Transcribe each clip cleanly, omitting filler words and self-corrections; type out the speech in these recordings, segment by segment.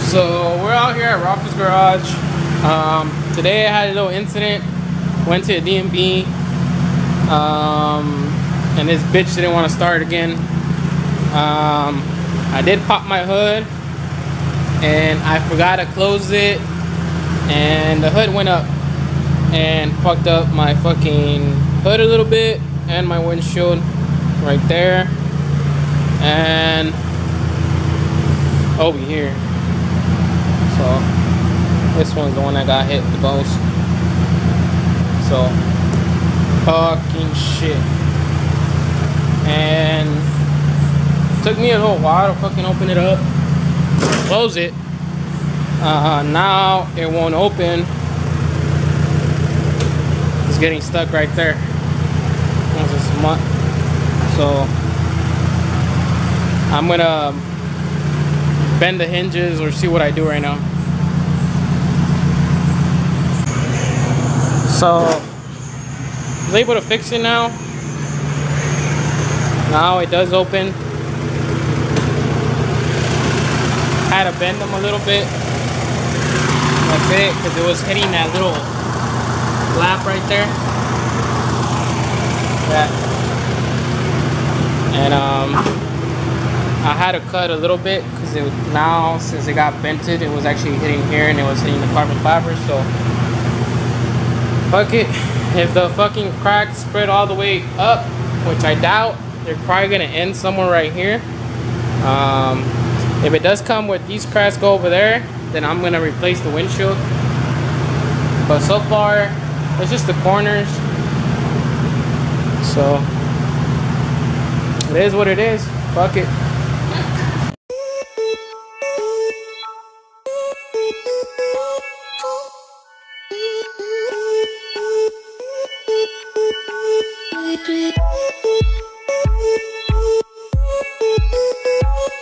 So we're out here at Rafa's garage. Today I had a little incident. Went to a D&B, and this bitch didn't want to start again. I did pop my hood, and I forgot to close it, and the hood went up and fucked up my fucking hood a little bit and my windshield right there and over here. So this one's the one that got hit the most. So fucking shit. And it took me a little while to fucking open it up, close it. Now it won't open. It's getting stuck right there. There's a smut. So I'm gonna bend the hinges or see what I do right now. So I was able to fix it now. Now it does open. Had to bend them a little bit. That's it, because it was hitting that little flap right there. That. And I had to cut a little bit because now since it got bented, it was actually hitting here and it was hitting the carbon fiber. So fuck it. If the fucking cracks spread all the way up, which I doubt, they're probably gonna end somewhere right here. If it does come with these cracks go over there, then I'm gonna replace the windshield. But so far, it's just the corners. So it is what it is. Fuck it.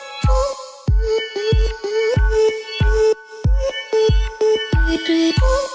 People